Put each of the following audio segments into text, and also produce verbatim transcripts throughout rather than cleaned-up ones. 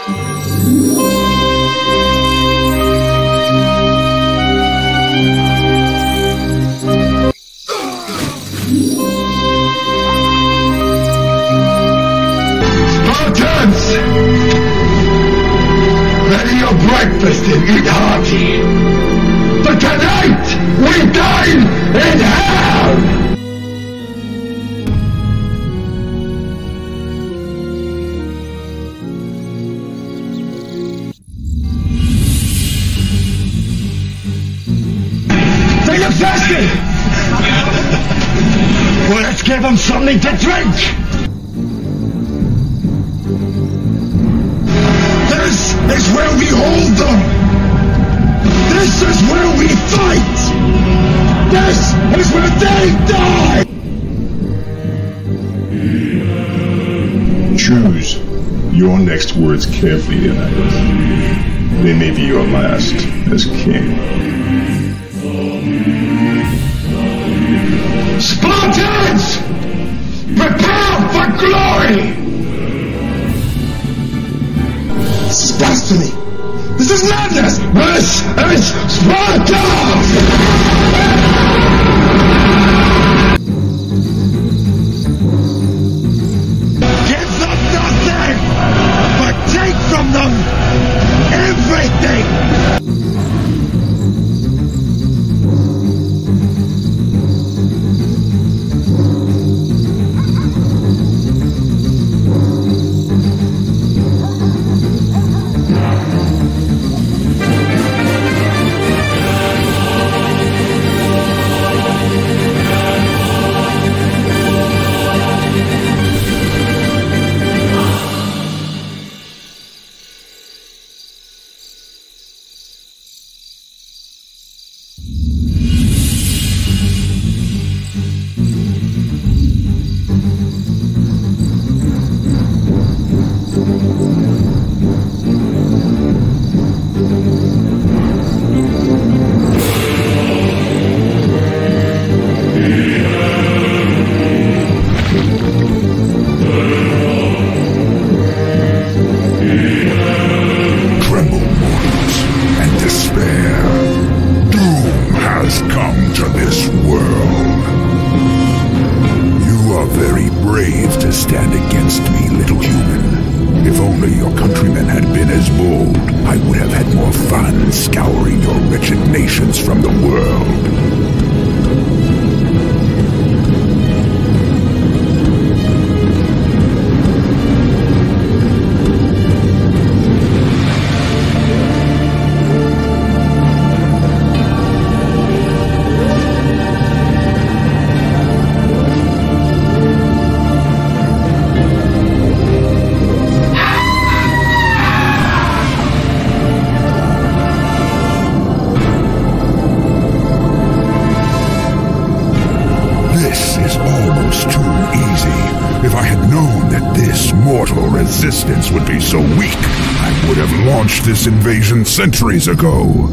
Ready your breakfast and eat hearty. But tonight, we dine in hell! They look thirsty! Well, let's give them something to drink! This is where we hold them! This is where we fight! This is where they die! Choose your next words carefully tonight. They may be your last as king. Spartans! Prepare for glory! This is blasphemy! This is madness! This is Sparta! Give them nothing! But take from them everything! Resistance would be so weak, I would have launched this invasion centuries ago.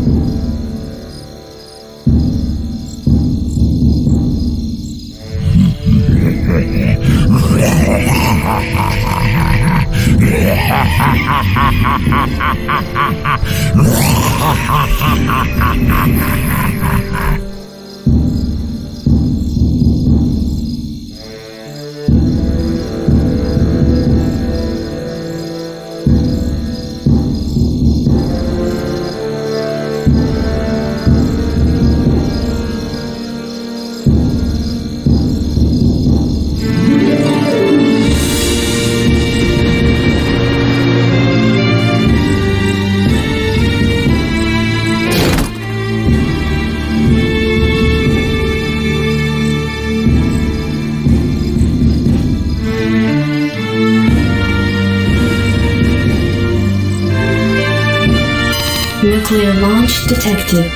Nuclear launch detected.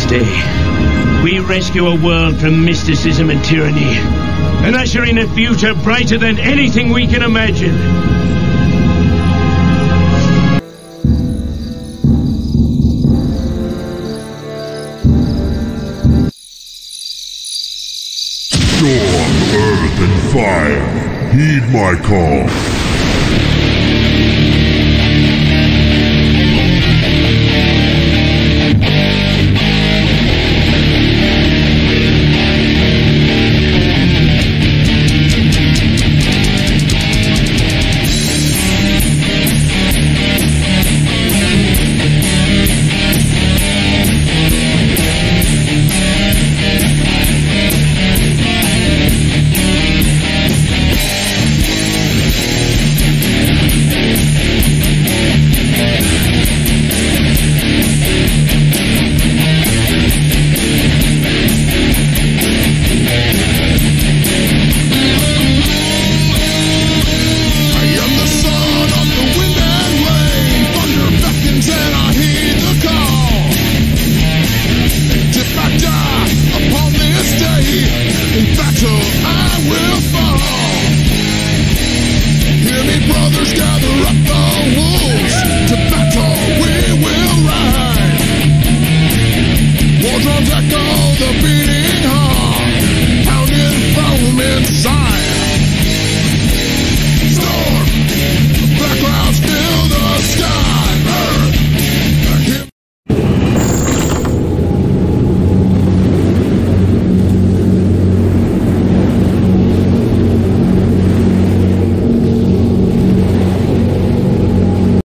day, we rescue a world from mysticism and tyranny, and usher in a future brighter than anything we can imagine. Storm, earth, and fire, heed my call.